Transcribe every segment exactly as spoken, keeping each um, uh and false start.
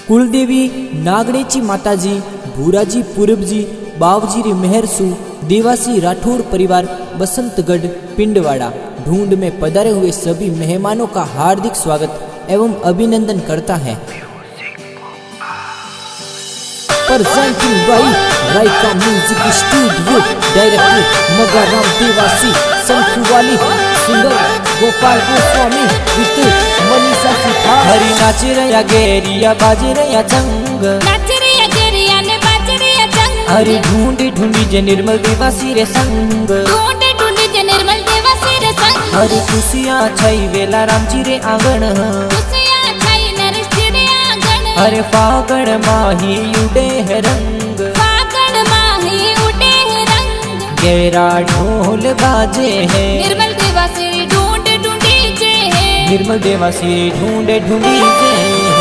कुलदेवी नागणेची माताजी भूराजी पूरबजी बावजी री मेहरसु देवासी राठौड़ परिवार बसंतगढ़ पिंडवाड़ा ढूंढ में पधारे हुए सभी मेहमानों का हार्दिक स्वागत एवं अभिनंदन करता है। Presenting by Raika music studio, director Magaram Dewasi, Shankuwali Sundar Gopal Goswami with Manisha सिथा। हरी नाच रया गेरिया बाज रया चंग, नाच रया गेरिया ने बाज रया चंग। हरी ढूंढी ढूंढी जे निर्मल देवासी रे संग, ढूंढी ढूंढी जे निर्मल देवासी रे संग। हरी खुशियां छई वेला रामजी रे आंगण, खुशियां छई नरेश जी रे आंगण। हरे फागण माही उड़े है रंग, फागण माही उड़े है रंग। गेरा ढोल बाजे है, निर्मल देवासी ढूंढ ढूंढी जे है, निर्मल देवासी ढूंढे ढूंढी जे है।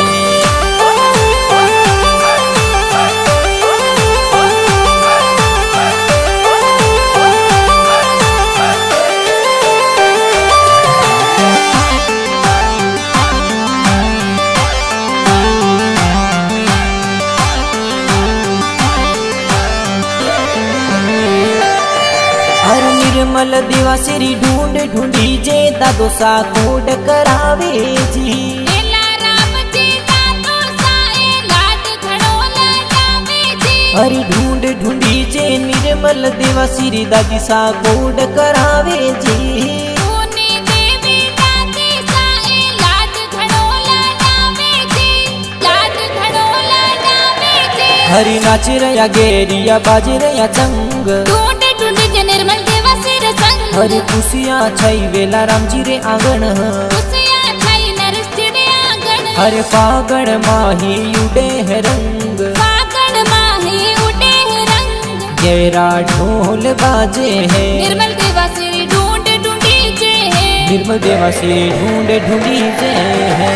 निर्मल देवासी ढूंढ ढूंढी जे दादो सा कोड करावे जी। एला राम जी दादो सा ए लाड घड़ो लगावे जी। हरी ढूंढ ढूंढी जे निर्मल देवासी दादी सा कोड करावे जी। सोनी देवी दादी सा ए लाड घड़ो लगावे जी, लाड घड़ो लगावे जी। हरी नाच रया गेरिया बाज रया चंग, ढूंढ ढूंढी जे निर्मल देवासी रे संग। हरी खुशियां छई वेला रामजी रे आंगण, खुशियां छई नरेश जी रे आंगण। हरे फागण माही उड़े है रंग, फागण माही उड़े है रंग। गेरा ढोल बाजे है, निर्मल देवासी ढूंढ ढूंढी जे है, निर्मल देवासी ढूंढे ढूंढी जे है।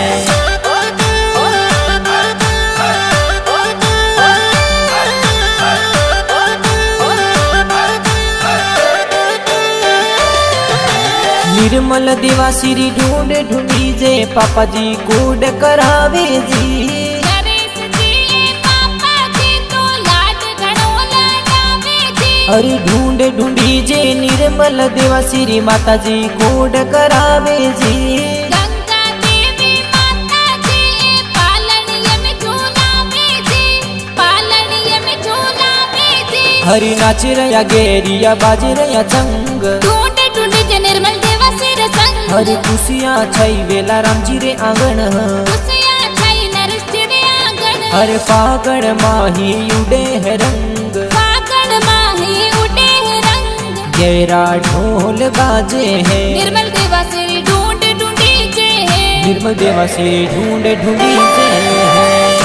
निर्मल देवासी ढूंढ ढूंढी जे पापा जी कोड करावे जी। नरेश जी पापा जी तो लाड घड़ो लगावे जी। अरे ढूंढ ढूंढी जे निर्मल देवासी माता जी कोड करावे जी। गंगा देवी माता जी पालनिया में झूलावे जी, पालनिया में झूलावे जी। हरी नाच रया गेरिया बाज रया चंग, ढूंढ ढूंढी जे निर्मल देवासी रे संग। हरी खुशियां छई वेला रामजी रे आंगण, खुशियां छई नरेश जी रे आंगण। हरे फागण माही उड़े है रंग, फागण माही उड़े है रंग। गेरा ढोल बाजे है, निर्मल देवासी ढूंढ ढूंढी जे है, निर्मल देवासी ढूंढ ढूंढी जे है।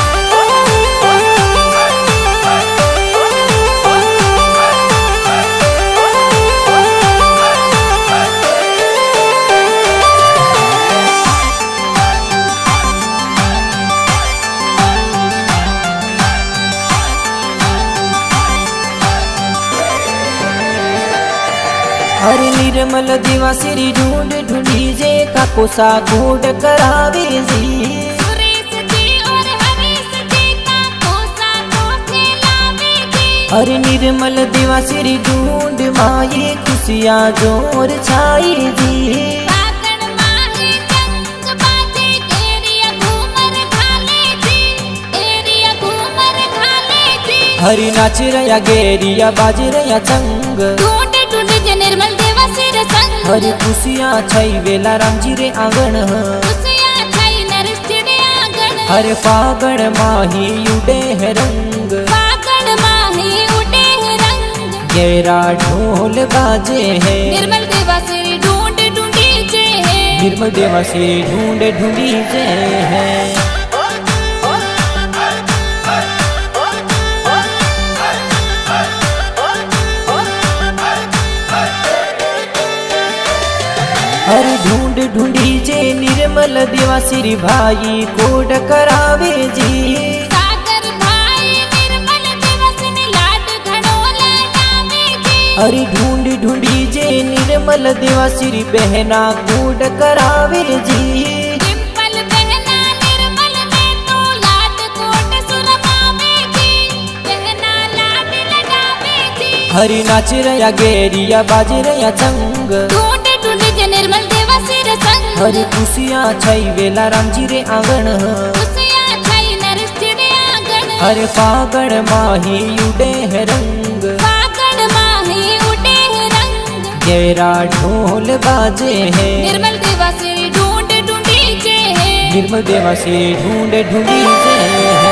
हरे निर्मल देवासी ढूंढ ढूंढी जे काको सा कोड करावे जी। सुरेश जी और हरीश जी का कोसा तो खेलावे जी। हरे निर्मल देवासी ढूंढ माये खुशियां जोर छाई जी। फागण माही चंग बाजे एरिया घूमर खाले जी, एरिया घूमर खाले जी। हरी नाच रया गेरिया बाज रया चंग, ढूंढ ढूंढी जे निर्मल देवासी रे संग। हरी खुशियां छई वेला रामजी रे आंगण, खुशियां छई नरेश जी रे आंगण। हरे फागण माही उड़े है रंग, फागण माही उड़े है रंग। गेरा ढोल बाजे है, निर्मल देवासी ढूंढ ढूंढी जे है, निर्मल देवासी ढूंढ ढूंढी जे है। हर ढूंढ ढूंढी जे निर्मल देवासी भाई कोड करावे जी। सागर भाई निर्मल देवासी ने लाड घड़ो लगावे जी। हरी ढूंढ ढूंढी जे निर्मल देवासी बहना कोड करावे जी। डिंपल बहना निर्मल ने तो लाड कोड हरी नाच रया गेरिया बाज रया चंग, ढूंढ ढूंढ जे निर्मल देवा सिर संग। हरी खुशियाँ छई वेला राम जी रे आंगण, खुशियाँ छई नरेश जी रे आंगण। हरे फागण माही उड़े है रंग, फागण माही उड़े है रंग। गेरा ढोल बाजे है, निर्मल देवा सिर ढूंढ ढूंढी जे है, निर्मल देवा से ढूंढ ढूंढी जे है।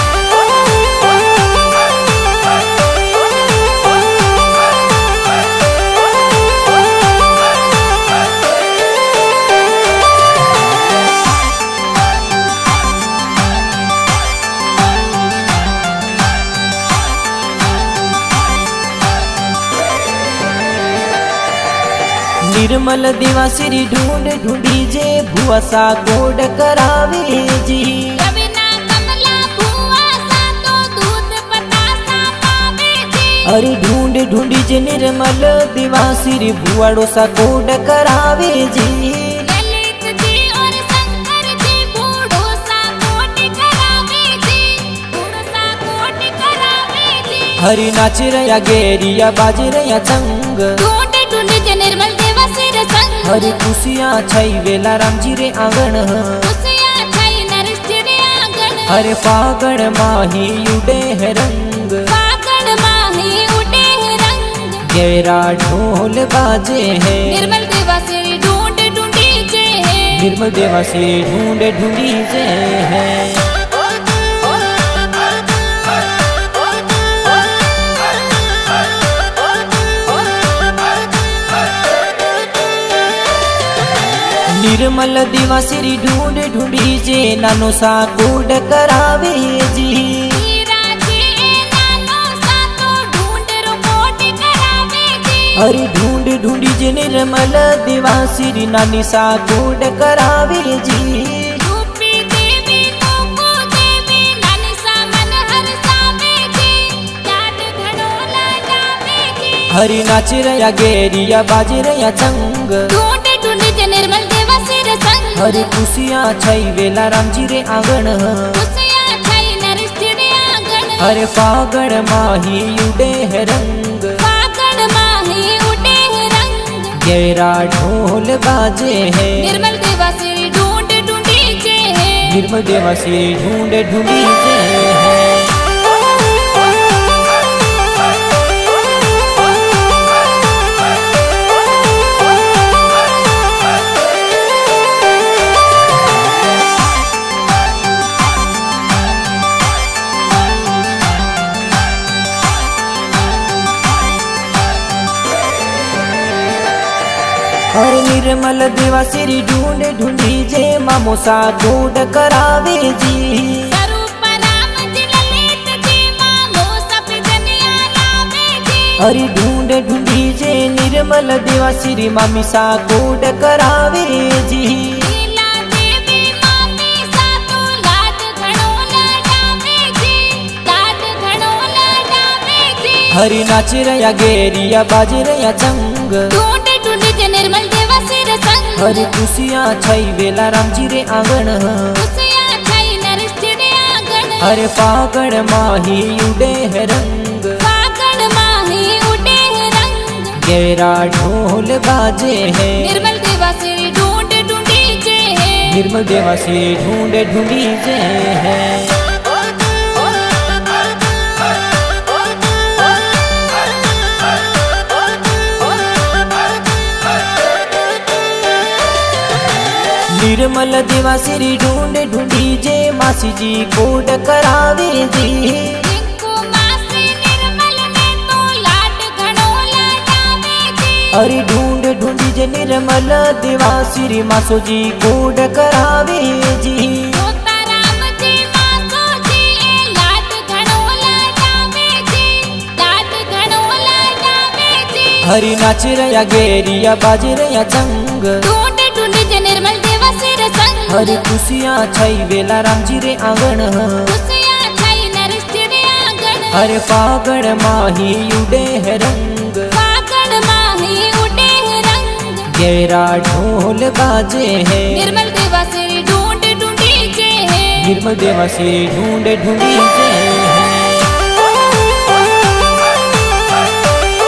निर्मल देवा सिरी ढूंढ ढूंढी जे भुआ सा गोड करावे जी। रविना कमला भुआ सा तो दूध बतासा पावे जी। अरे ढूंढ ढूंढी जे निर्मल देवा सिरी भुआड़ो सा गोड करावे जी। ललित जी और शंकर जी बूढ़ो सा कोट करावे जी, बूढ़ो सा कोट करावे जी। हरी नाच रया गेरिया बाज रया चंग, ढूंढ ढूंढ जे निर्मल देवा सिर संग। हरी खुशियाँ छई वेला राम जी रे आंगण, खुशियाँ छई नरेश जी रे आंगण। हरे फागण माही उड़े है रंग, फागण माही उड़े है रंग। गेरा ढोल बाजे है, निर्मल देवा सिर ढूंढ ढूंढी जे है, निर्मल देवा से ढूंढ ढूंढी जे है। निर्मल देवा सिरी ढूंढ ढूंढी जे नानो सा गोड करावे जी। हीरा जी नानो सा तो ढूंढ रो कोट करावे जी। अरे ढूंढ ढूंढी जे निर्मल देवा सिरी नानी सा गोड करावे जी। रूपी देवी कोको देवी नानी सा मन हरसावे जी, याद घड़ो लगावे जी। हरी नाच रया गेरिया बाज रया चंग, ढूंढ ढूंढ जे निर्मल देवा सिर संग। हरी खुशियाँ छई वेला राम जी रे आंगण, खुशियाँ छई नरेश जी रे आंगण। हरे फागण माही उड़े है रंग, फागण माही उड़े है रंग। गेरा ढोल बाजे है, निर्मल देवा सिर ढूंढ ढूंढी जे है, निर्मल देवा से ढूंढ ढूंढी जे है। हर निर्मल देवा सिरी ढूंढ ढूंढी जे मामो सा गोड करावे जी। स्वरूप राम जी ललित जी मामो सब जनिया लावे जी। हरि ढूंढ ढूंढी जे निर्मल देवा सिरी मामी सा गोड करावे जी। लीला देवी मामी सा तो लाड घड़ो लगावे जी, लाड घड़ो लगावे जी। हरि नाच रया गेरिया बाज रया चंग, ढूंढ ढूंढ जे निर्मल देवा सिर संग। हरि खुशियाँ छई वेला राम जी रे आंगण, खुशियाँ छई नरेश जी रे आंगण। हरे फागण माही उड़े है रंग, फागण माही उड़े है रंग। गेरा ढोल बाजे है, निर्मल देवा सिर ढूंढ ढूंढी जे है, निर्मल देवा से ढूंढ ढूंढी जे है। निर्मल देवा सिरी ढूंढ ढूंढी जे मासी जी गोड करावे जी। रिंकू मासी निर्मल ने तो लाड घड़ो लगावे जी। अरे ढूंढ ढूंढी जे निर्मल देवा सिरी मासो जी गोड करावे जी। जोता राम जी मासो जी लाड घड़ो लगावे जी, लाड घड़ो लगावे जी। हरी नाच रया गेरिया बाज रया चंग, ढूंढ ढूंढ जे निर्मल देवा सिर संग। हरी खुशियाँ छई वेला राम जी रे आंगण, खुशियाँ छई नरेश जी रे आंगण। हरे फागण माही उड़े है रंग, फागण माही उड़े है रंग। गेरा ढोल बाजे है, निर्मल देवा सिर ढूंढ ढूंढी जे है, निर्मल देवा से ढूंढ ढूंढी जे है।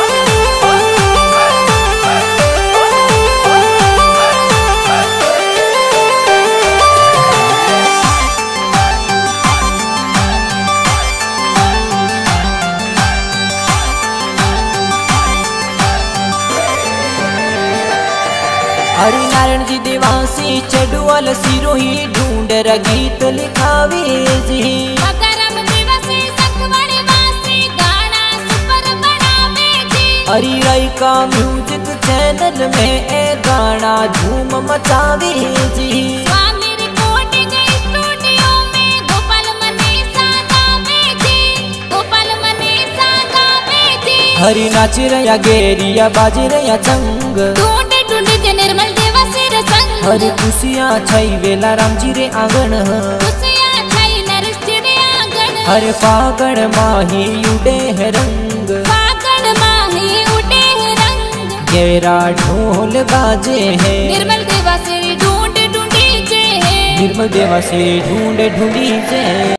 हरि नारायण जी देवासी चडुअल सिरोही ढूंढ गीत लिखावे जी। मकरम दिवसे सकवड़ वासी गाना सुपर बनावे जी। हरि राय का म्यूजिक चैनल में ए गाना धूम मचावे जी। स्वामी रिकॉर्डिंग स्टूडियो में गोपाल मनीषा गावे जी। गोपाल मनीषा गावे जी। हरि नाच रया गेरिया बाज रया चंग ढूंढ ढूंढ के निर्मल देवासी रे संग। हरि खुशियाँ छई वेला राम जी रे आंगन खुशियाँ छई नरेश जी रे आंगन। हरे फागण माही उड़े है रंग फागण माही उड़े है रंग। गेरा ढोल बाजे है निर्मल देवासी ढूंढ ढूंढी जे है। निर्मल देवासी ढूंढ ढूंढी जे।